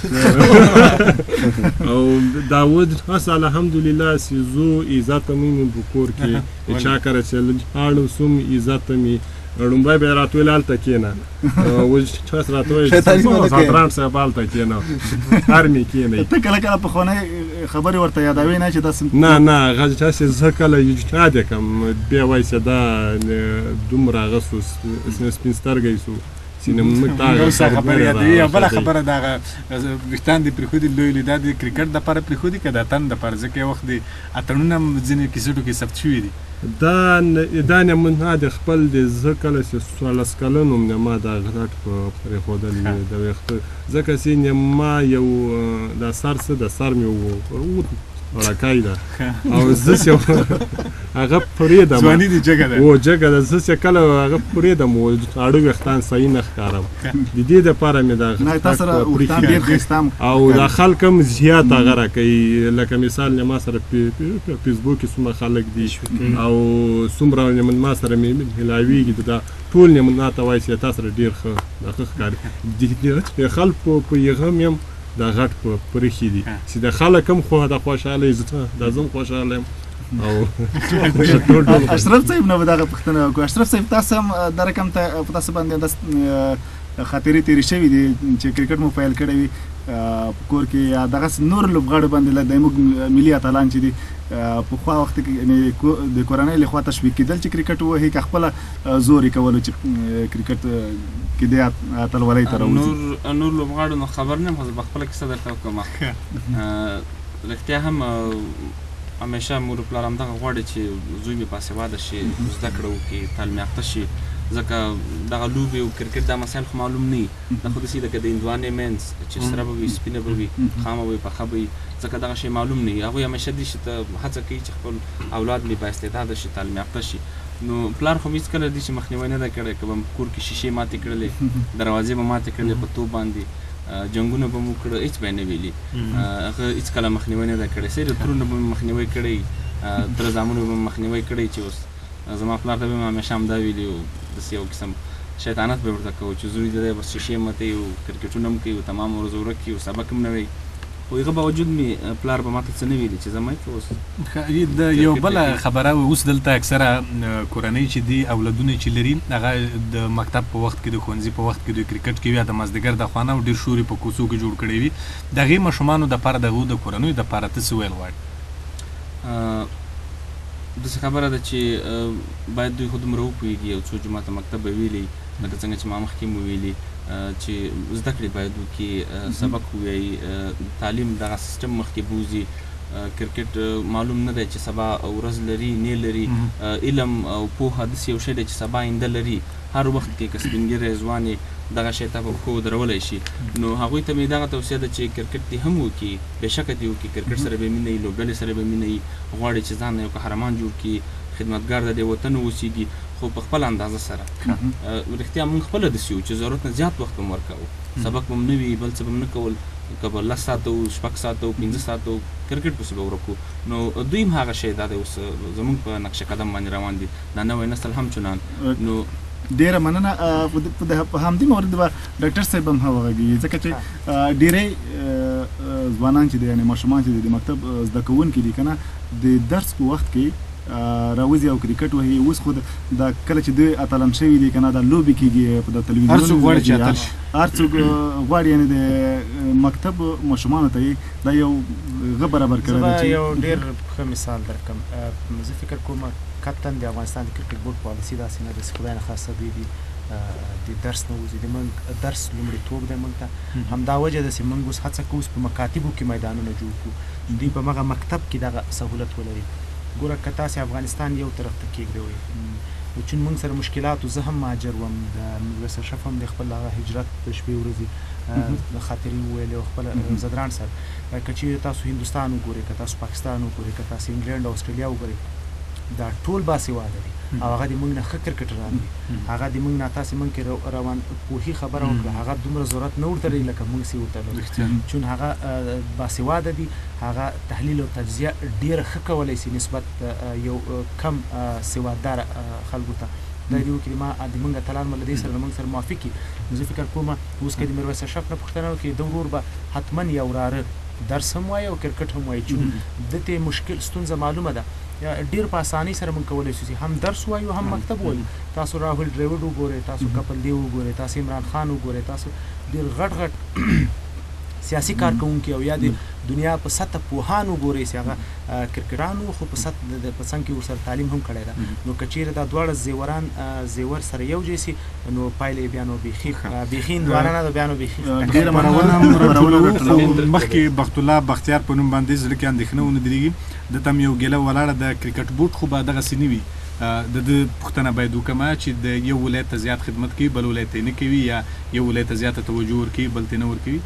او داود هسه الحمدلله چې زو عزت مې په کور کې چا کره چې اړو سوم عزت مې لومبای به راتویل هلته کېنه اوس چاس راتویل زدران صاحب هلته کېنه هر مې کېنئ ته کله کله پخوانی خبرې ورته یادوې نه چې داسې نه هغه چې زه کله یاد یې کړم بیا وایي چې دا دومره هغه سو سپین سترګی سو خبر یادوي او بله خبره د هغه ویښتان دې پرېښودي لوی لوی دا د کرکټ دپاره پرېښودي که د اتن دپاره ځکه یو وخت د اتڼونه هم ځینې کیسټو کې ثبت شوي دي دا نه د خپل د زه کله چې 14 کلن وم نه ما دا غټ پرېښودل د ویښته ځکه چې ما یو دا سر څه د سر مې وړکی ده او زه چې هغه پرېږدم ځواني دې جګه ده جګه ده زه چې کله هغه پرېږدم اړو ویښتان صحیح نه ښکارم د دې دپاره مې دا او دا خلک هم زیات هغه راکوي لکه مثال ما سره فیسبوک کې څومره خلک دي او څومره ما سره مې ملاویږي دا ټول نه ماته وایي چې تا سره ډېر ښه ښکاري د خلکو په یغه مې هم دا غټ پرېښي دي چې د خلک هم خو د خوشحاله دا زه هم خوشحاله یم او اشرف صاحب نه به دغه پوښتنه وکړو اشرف صاحب تاسو هم دا رقم ته په تاسو باندې خاطرې تېرې شوي دي چې کرکټ مو پیل کړی وي په کور کې یا دغسې نور لوبغاړو باندې زموږ ملي اتلان چې دي پخوا وخت کې د کورنۍ لخوا تشویق کېدل چې کرکټ ووهي که خپله زور یې کولو چې کرکټ کې دی اتلولۍ ته راوځي نور لوبغاړو نو خبر نه یم خو زه به خپله کیسه درته وکړم رښتیا هم همیشه مور پلار همدغه غواړي چې زوی مې باسواده شي زده کړه وکړي تعلیم یافته شي ځکه دغه لوبې او کرکټ دا مسایل خو معلوم نه وي دا خو داسې لکه د هندوانې مینځ چې سره به وي سپینه به وي خامه به وي پخه به وي ځکه دغه شی معلوم نه وي هغوی همیشه دې شي ته هڅه کوي چې خپل اولاد مې بااستعداده شي تعلیم یافته شي نو پلار خو مې هېڅکله دې شي مخنیوی نه ده کړی که به کور کې شیشې ماتې کړلې دروازې به ماتې کړلې په توپ باندې جنګونه به مو کړه هېڅ به یې نه ویلي هغه هېڅکله مخنیوی نه ده کړی صحیح د ترونه به مې مخنیوی کړی تره زامنو به مې مخنیوی کړی چې اوس زما پلار ته به مې همیشه همدا ویلي او داسې یو قسم شیطانت به ورته کوو چې زوی د دی بس شیشې ماتوي او کرکټونه هم کوي او تمام ورځ ورک کړي او سبق هم نه وایي خو هغه باوجود مې پلار به ماته څه نه ویلي چې زما یې اوس د یو بله خبره اوس دلته اکثره کورنۍ چې دي اولادونه چې لري هغه د مکتب په وخت کې د ښوونځي په وخت کې د کرکټ کې وي یا د مازدیګر د خوا نه او ډېر شوري په کوڅو کې جوړ کړی وي د هغې ماشومانو دپاره د هغو د کورنیو دپاره ته څه ویل غواړي داسې خبره ده چې باید دوی خو دومره وپوهېږي یو څو جوماته مکتب به ویلی لکه څنګه چې ما مخکې مو ویلي چې زده کړې باید وکړي سبق ووایي تعلیم دغه سیستم مخکې بوځي کرکټ معلوم نه دی چې سبا ورځ لري نه لري علم او پوهه داسې یو شی دی چې سبا آینده لري هر وخت کې که سپین ږیری ځوان یې دغه شی ته په پښو ودرولی شي نو هغوی ته مې دغه توصیه ده چې کرکټ دې هم وکړي بېشکه دې وکړي کرکټ سره به مینه وي لوبډلې سره به مینه وي غواړي چې ځان یو قهرمان جوړ کړي خدمتګار د دې وطن واوسېږي خو په خپله اندازه سره رښتیا موږ خپله داسې یو چې ضرورت نه زیات وخت به مو ورکوو سبق به م نه وي بل څه به م نه کول که به 10 ساعته و 6 ساعته و 15 ساعته و کرکټ پسې به ورکو نو دوی هم هغه شی دا دی اوس زموږ په نقش قدم باندې روان دي دا نوی نسل هم چنان نو ډیره مننه په همدې مورد به ډاکټر صاحب هم وغږیږي ځکه چې ډیری ځوانان چې دي یعنې ماشومان چې دي د مکتب زده کوونکي دي که نه د درس په وخت کې راوځي او کرکټ وهي اوس خو دا کله چې دوی اتلان شوي دي که نه دا لوبې کېږي په د تلویزیون هر څوک غواړي چې اتل شي هر څوک غواړي یعنې د مکتب ماشومانو ته دا یو غه برابر کړی دی چې یو ډېر ښه مثال درکړم زه فکر کوم کپتن د افغانستان د کرکټ بورډ پالیسي داسې نه ده چې خدای نخواسته دوی د درس نه وځي د موږ درس لومړیتوب دی موږ ته همدا وجه ده چې موږ اوس هڅه کوو چې په مکاتبو کې میدانونه جوړ کړو دوی په هغه مکتب کې دغه سهولت ولري ګوره که تاسې افغانستان یو طرف ته کېږدوئ چون موږ سره مشکلاتو زه هم مهاجر وم د میرویس اشرف هم د خپل هغه هجرت د شپې ورځې خاطرې وویلې او خپل زدران سره که چیرې تاسو هندوستان وګورئ که تاسو پاکستان وګورئ که تاسو انګلینډ او اسټرالیا وګورئ دا ټول باسواده دي او هغه د موږ نه ښه کرکټران دي هغه د موږ نه تاسې موږ کې روان پوهي خبره وکړه هغه دومره ضرورت نه ورته لري لکه موږ چې ورته لرو چون هغه باسواده دي هغه تحلیل او تجزیه ډېره ښه کولی شي نسبت یو کم سوادداره خلکو ته دا دې وکړي ما د موږ اتلان مله دې سره له موږ سره موافق دي نو زه فکر کوم اوس که د میرویس اشرف نه پوښتنه وکړي د ورور به حتما یو وراره درس هم وایي او کرکټ هم وایي چون ده ته مشکل ستونزه معلومه ده ډېر په اسانۍ سره موږ کولی شو چې هم درس وایو هم مکتب وایو تاسو راهول ډریوډ وګورئ تاسو کپل دیو وګورئ تاسو عمران خان وګورئ تاسو ډېر غټ سیاسي کارکوونکي او یا د دنیا په سطح پوهان وګورئ چې هغه کرکټران وو خو په سطح په څنګ کې ورسره تعلیم هم کړی ده نو که چیرې دا دواړه زیور سره یو ځای شي نو پایله یې بیا نو بیخي هندوانه نه ده بیا نو بیخي مخکې بخت الله بختیار په نوم باندې زړه کې اندېښنه ونه درېږي دته هم یو ګیله ولاړه د کرکټ بورډ خو به دغسې نه وي د پوښتنه باید وکړم چې د یو ولایت ته زیات خدمت کوي بل ولایت ته نه کوي یا یو ولایت ته زیاته توجه ورکوي بل ته نه ورکوي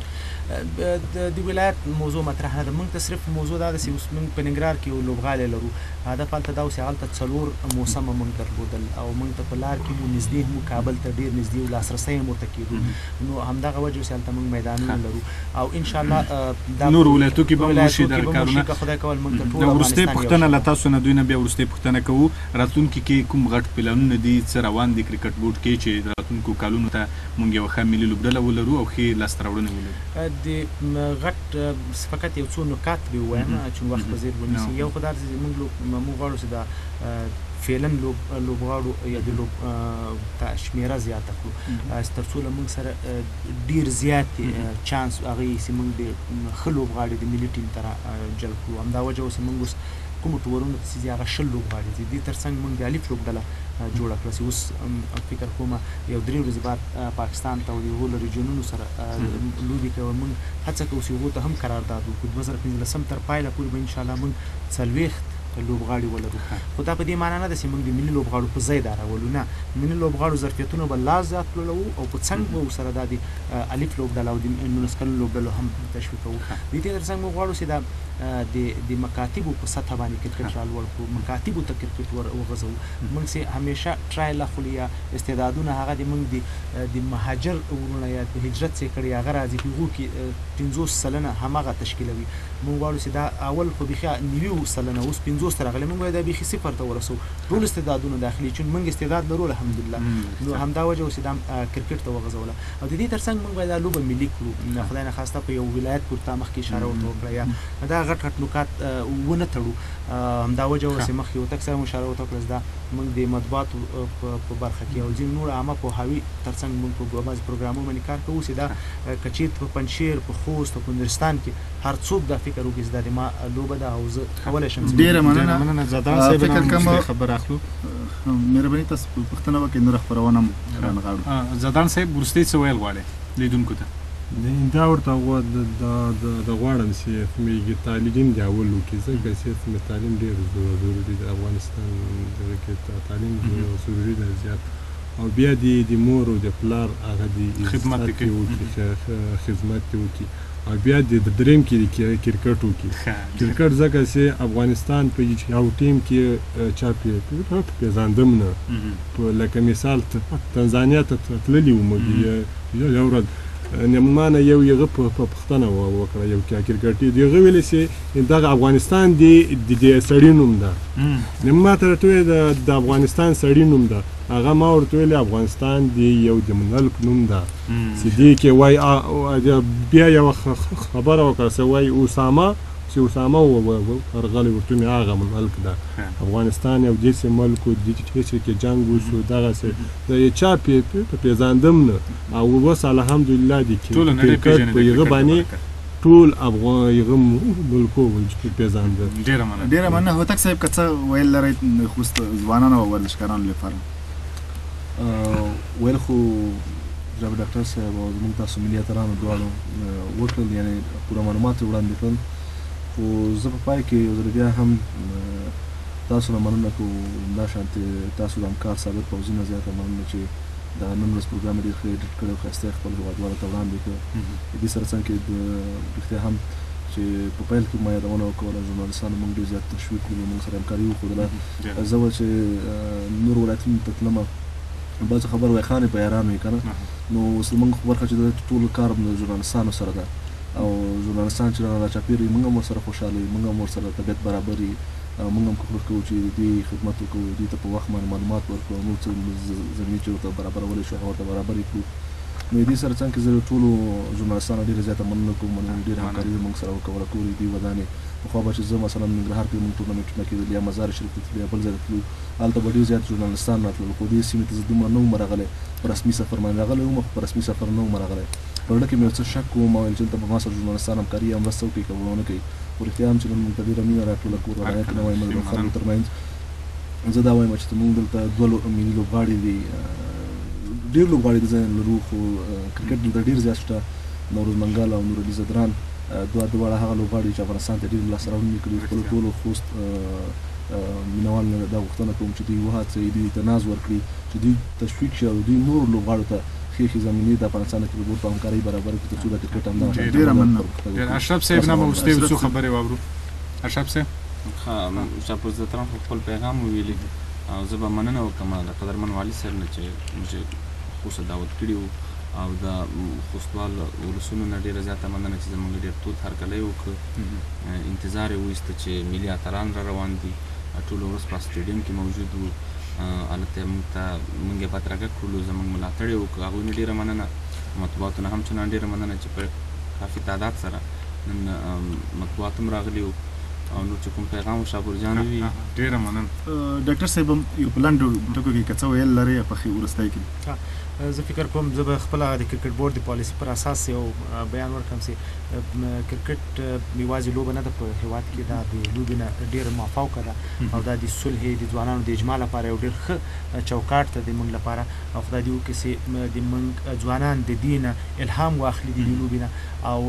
د ولایت موضوع مطرح نه ده موږ ته صرف موضوع دا ده چې اوس موږ په ننګرهار کې یو لوبغالی لرو هدف هلته دا و چې هلته 4 موسمه موږ درلودل او موږ ته په لار کې مو نږدې مو کابل ته ډېر نږدې و لاسرسی هم ورته کېدو نو همدغه وجه چې هلته موږ میدانونه لرو او انشاءالله نور ولایتو کې به هم وشي دغه کارونه که خدای کول موږ ته ټول وروستۍ پوښتنه له تاسو نه دوی نه بیا وروستۍ پوښتنه کوو راتلونکي کې کوم غټ پلانونه دي څه روان دي کرکټ بورډ کې چې راتلونکو کالونو ته موږ یوه ښه ملي لوبډله ولرو او ښې لاسته راوړنې ولرو د غټ فقط یو څو نکات به ووایم چې وخت په ځیر ونیسي یو خو دا چې موږ غواړو چې دا فعلا لوبغاړو یا د لوب شمېره زیاته کړو تر څو له موږ سره ډېر زیات چانس هغه یې چې موږ د ښه لوبغاړي د ملي ټیم ته جلب کړو همدا وجه اوس موږ اوس کومو ټورونو ته چې هغه 10 لوبغاړي دي دې تر څنګ موږ د الف لوبډله جوړه کړه چې اوس فکر کوم یو 3 ورځې بعد پاکستان ته او د هغو له ریجنونو سره لوبې کوو موږ هڅه کوو چې هغو ته هم قرارداد وکړو 2015 تر پایله پورې به انشاءالله موږ 40 لوبغاړي ولرو خو دا په دې معنا نه ده چې موږ د ملي لوبغاړو په ځای دا راولو نه ملي لوبغاړو ظرفیتونه به لا زیات کړو او په څنګ به ورسره دا د الف لوبډله او د 19 کلونو لوبډلو هم تشویق کوو د دې تر څنګ موږ غواړو چې دا د مکاتبو په سطح باندې کرکټ رالوړ کړو مکاتبو ته کرکټ وغځوو موږ چې همیشه ټرایل اخلو یا استعدادونه هغه د موږ د مهاجر ورونه یا د هجرت چې کړي هغه راځي په هغو کې 50 سلنه هماغه تشکیلوي موږ غواړو چې دا اول خو بیخي 90 سلنه اوس 50 ته راغلی موږ دا بیخي صفر ته ورسو ټول استعدادونه داخلي چون موږ استعداد لرو الحمدلله نو همدا وجه اوس دا کرکټ ته وغځوله او د دې تر څنګ موږ دا لوبه ملي کړو خدای نه خواسته په یو ولایت پورته مخکې اشاره ورته وکړه یا دا غټ نکات ونه تړو همدا وجه اوس مخکې ورته اکثر اشاره ورته کړه دا موږ د مطبوعاتو په برخه کې او ځینې نور عامه پوهاوي ترڅنګ موږ په بعضې پروګرامونو باندې کار کوو چې دا که چېرته په پنجشیر په خوست په کندرستان کې هر څوک دا فکر وکړي چې دا د ما لوبه ده او زه کولی شم ډېره مننه زدان صاحب فکر کوم خبر اخلو مهرباني تاسو پوښتنه وکړئ نور خپرونه هم رانغاړو زدان صاحب وروستۍ څه ویل غواړئ لیدونکو ته دا ورته غواړم چې زموږ تعلیم د اول وکړي ځکه چې زموږ تعلیم ډېر ضروري دی افغانستان دغه کې تعلیم ضروري دی زیات او بیا د مور او د پلار هغه د خدمت وکړي او بیا د دریم کې کرکټ وکړي کرکټ ځکه چې افغانستان په یو ټیم کې چا پیژندم نه لکه مثال تنزانیا ته تللي وو موږ یو ورځ نمانه یو یغه په پښتنه وکړه یو کرکټي دیغه ویل چې دغه افغانستان د سړی نوم ده نمما ته ټوی د افغانستان سړی نوم ده هغه ما ورته ویل افغانستان دی یو د ملک نوم ده چې دی کې وای بیا یو خبره وکړه چې وای اسامه ورغلی ورته مې هغه ملک ده افغانستان یو داسې ملک و چې جنګ وشو دغسې چا پیژندم نه او اوس الحمدلله د کرکټ په هغه باندې ټول افغان ملکو پیژنده ډېره مننه هوتک صاحب که څه ویل لرئ خوست ځوانانو او ورزشکارانو لپاره ویل خو جناب ډاکټر صاحب او زموږ تاسو ملي اتلانو دواړو وکړل یعنې پوره معلومات یې وړاندې کړل خو زه په پای کې یو ځل بیا هم تاسو نه مننه کوم همداشانتې تاسو د همکار ثابت پوځي نه زیاته مننه چې دا نن ورځ پروګرام یې ډېر ښه ایډیټ کړی او ښایسته خپل هېوادوالو ته وړاندې کړ د دې سره څنګ کې رښتیا هم چې په پیل کې ما یادونه وکوله ژورنالستانو موږ ډېر زیات تشویق کړو موږ سره همکاري وښودله زه به چې نور ولایتونو ته تلمه بعضې خبر وایخانې په یاران وي که نه نو اوس زموږ خو برخه چې د ټول کار د ژورنالستانو سره ده او ژورنالستان چې را چاپېر وي موږ هم ورسره خوشحاله یو موږ هم ورسره طبیعت برابر یي موږ هم کوښښ کوو چې دوی خدمت وکړو دوی ته په وخت باندې معلومات ورکړو او نور څه زمینې چې ورته برابرولی شو هغه ورته برابر یې کړو نو دې سره څنګ کې زه ټولو ژورنالستانو ډېره زیاته مننه کوم ډېره همکاري زموږ سره وکوله کولې دوی ودانې پخوا به چې زه مثلا ننګرهار کې موږ ټورنمنټونه کېدل یا مزار شریف ته تلو یا بل ځای ته تلو هلته به ډېر زیات ژورنالستان راتلل خو دې سیمې ته زه دومره نه وم راغلی په رسمي سفر باندې راغلی وم خو په رسمي سفر نه وم راغلی په زړه کې مې یو څه شک و ما ویل چې دلته به ما سره ژورنالستان همکاري یا مرسته وکړي که به ونه کوي خو رښتیا هم چې نن موږ ته ډېره مینه راټوله کړو ولایت نه وایم د خلکو تر منځ زه دا وایم چې موږ دلته دوه ملي لوبغاړي دي ډېر لوبغاړي دلته لرو خو کرکټ دلته ډېر زیات شته نوروز منګل او نورعلي زدران دواړه هغه لوبغاړي چې افغانستان ته ډېر لاسته راوړنې کړي خپلو ټولو خوست مینوال نه دا غوښتنه کوم چې دوی وهڅوي دوی ته ناز ورکړي چې دوی تشویق شي او دوی نورو لوبغاړو ته ښې زمینې د افغانستان د کرکټ په همکارۍ برابر کړي تر څو د کرکټ همدغه ډېره مننه اشرف صاحب نه به وروستۍ څو خبرې واورو اشرف صاحب ښه شاپور زدران خو خپل پیغام وویلي او زه به مننه وکړم د قدرمن والي صاحب نه چې موږ خوست دعوت کړي وو او د خوستوال ولسونو نه ډېره زیاته مننه چې زموږ ډېر تود هرکلی وکړ انتظار یې وایسته چې ملي اتلان را روان دي ټوله ورځ په سټېډیم کې موجود وو هلته موږ یې بدرګه کړلو زموږ ملاتړ یې وکړو هغوی نه ډېره مننه مطبوعاتو نه هم چندان ډېره مننه چې په کافي تعداد سره نن مطبوعات هم راغلي وو او نور چې کوم پیغام شاپور جان وي ډېره مننه ډاکټر صاحب هم یو په لنډو ټکو کې که څه ویل لرئ په وروستی کې زه فکر کوم زه به خپله د کرکټ بورډ د پالیسي پر اساس یو بیان ورکړم چې کرکټ یوازې لوبه نه ده په هېواد کې دا د لوبې نه ډېره مافوقه ده او دا د صلح د ځوانانو د اجماع لپاره یو ډېر ښه چوکاټ ده د موږ لپاره او خدای دې وکړي چې د موږ ځوانان د دې نه الهام واخلي د دې لوبې نه او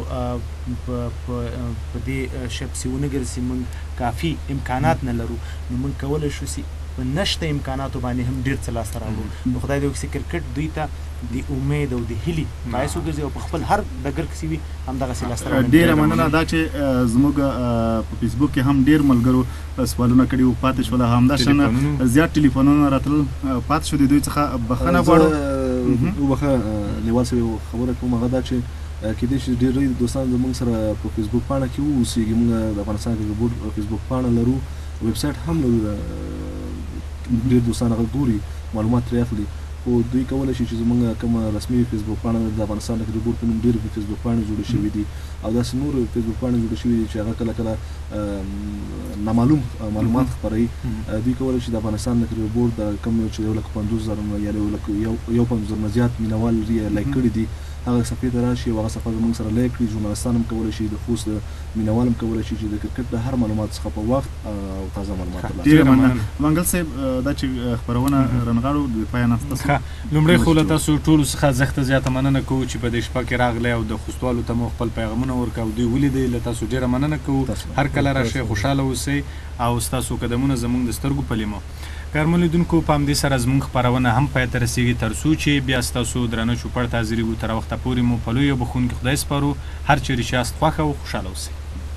په دې شپ چې ونه ګرځي موږ کافي امکانات نه لرو نو موږ کولی شو چې په نشته امکاناتو باندې هم ډېر څه لاسته راوړو نو خدای دې وکړي چې کرکټ دوی ته د امید او د هیلې باعث وګرځي او په خپل هر ډګر کې چې وي همدغسې لاسته راوړي ډېره مننه دا چې زموږ په فیسبوک کې هم ډېر ملګرو سوالونه کړي وو پاتې شول همداشانه زیات ټلیفونونه راتلل پاتې شو د دوی څخه بخښنه غواړو وبخښه لیوال صاحب خبره کوم هغه دا چې کېدای شي ډېری دوستان زموږ سره په فیسبوک پاڼه کې واوسېږي موږ د افغانستان کرکټ بورډ فیسبوک پاڼه لرو ویب سایټ هم لرو ډېر دوستان هغه ګوري معلومات ترې اخلي خو دوی کولی شي چې زموږ کومه رسمي فیسبوک پاڼه د افغانستان د کرکټ بورډ په نوم ډېرې فیسبوک پاڼې جوړې شوي دي او داسې نور فیسبوک پاڼې جوړې شوي دي چې هغه کله کله نامعلوم معلومات خپروي. دوی کولی شي د افغانستان د کرکټ بورډ د کوم چې 150,000 یا 150,000 نه زیات مینوال لایک کړي دي هغه صفحې ته راشي او هغه صفحه زموږ سره لایک کړي. ژورنالستان هم کولی شي د خوست مینوال هم کولی شي چې د کرکټ د هر معلومات څخه په وخت او تازه معلومات ترلاسه کړي. ډېره مننه منګل صاحب، دا چې خپرونه رانغاړو د پای نه ستاسو لومړی خو له تاسو ټولو څخه زښته زیاته مننه کوو چې په دې شپه کې راغلی او د خوستوالو ته مو خپل پیغامونه ورکړه او دوی ولیدئ. له تاسو ډېره مننه کوو. هر کله راشئ، خوشحاله اوسئ او ستاسو قدمونه زموږ د سترګو په لیمو. ګرانو لیدونکو، په همدې سره زموږ خپرونه هم پای ته رسېږي، تر څو چې بیا ستاسو درانه چوپړ ته حاضرېږو. تر وخته پورې مو په لویو بخښونکي خدای سپارو. هر چیرې چې یاست خوښه او خوشحاله اوسئ.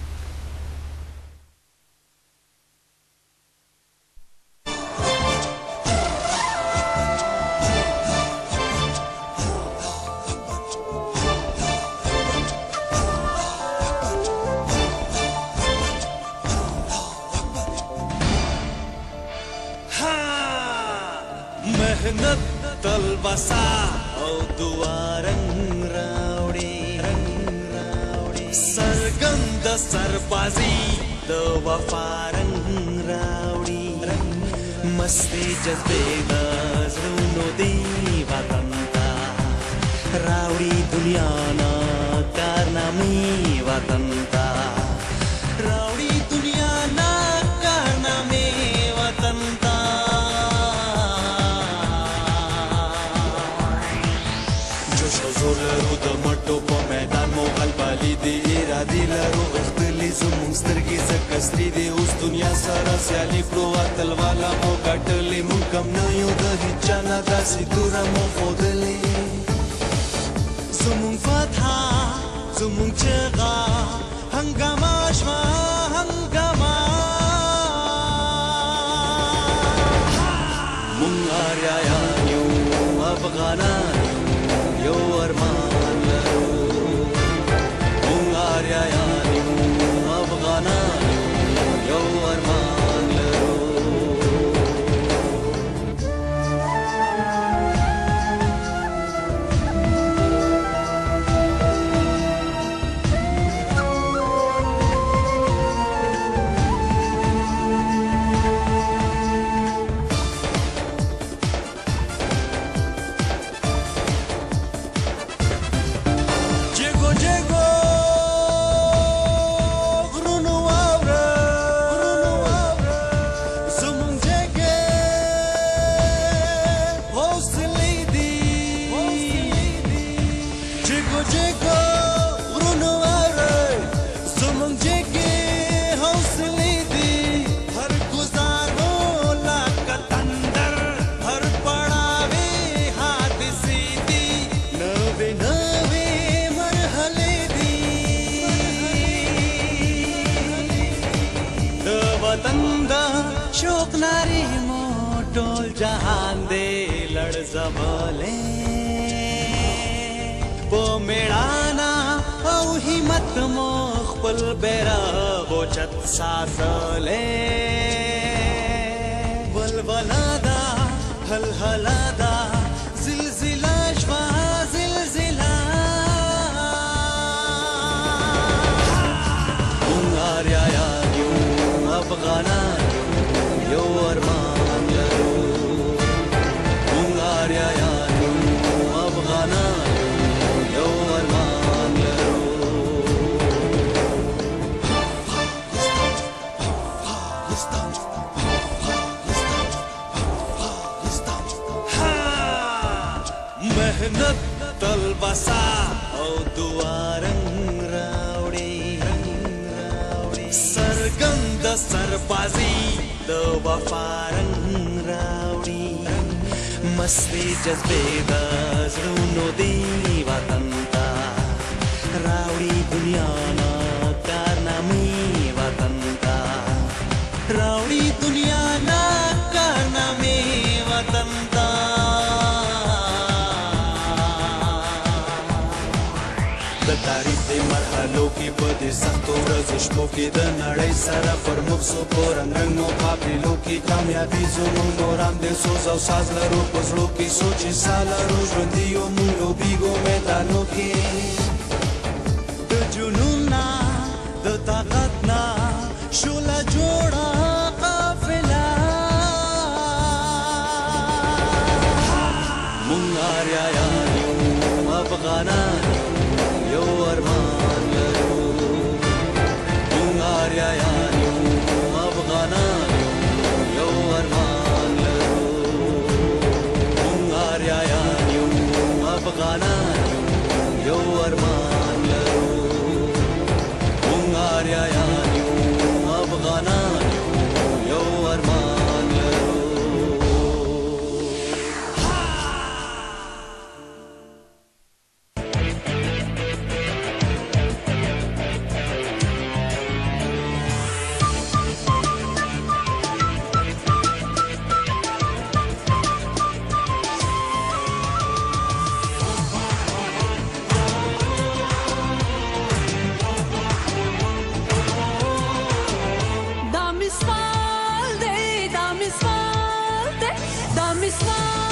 मेहनत तलबसा او دوارنګ راوړي سرګند سربازي د وفارنګ راوړي مستي جذبې د زړونو دی وطن ته راوړي دنیا نه کارنامې وطن ته راوړي دنیا نه کارنامې وطن ته زور لرو د مټو په میدان مو غلبالي دي ارادې لرو غښتلي زموږ سترګې ځکه سرې دي اوس دنیا سره سیالي کړو اتل والا مو ګټلې موږ کم نه یو د هېچا نه داسې توره مو ښودلې زموږ فتحه زموږ چغه هنګامه شوه هنګامه موږ اریایان یو افغانان یو ارمان لرو موږ اریایان یو افغانان یو ارمان لرو शोक नारी मो टोल जहान दे लड़ जबले वो मेड़ाना औ हिम्मत मो खपल बेरा वो चत सासले बलबलादा हलहलादा जिलजिला शवा जिलजिला उंगारिया यू अफगाना یو ارمان لرو موږ اریایان یو افغانان یو ارمان لرو مهنت تلبسا او دوارنګ راوړي سرګند سربازي د وفارنګ راوړي مستي جذبې د زړونو دی وطن ته راوړي دنیا نه کارنامې وطن ته راوړي دنیا نه کارنامې وطن ته د د تاریخ د مرحلو کې په دې سختو ورځو شپو کې د نړۍ سره پر مخ سو په رنګ رنګ مقابلو کې کامیابي زموږ نوران د سوز او ساز لرو په زړو کې سوچ سال لرو ژوندي یو موږ لوبیږو میدانو کې د جنون نه د طاقت نه شوله جوړه قافله موږ آریایان یو افغانان یو ارمان لرو موږ آریایان یو افغانان یو ارمان لرو موږ آریایان یو افغانان یو ارمان لرو موږ آریایان یو افغانان یو ارمان لرو Da misval de, da misval de, da misval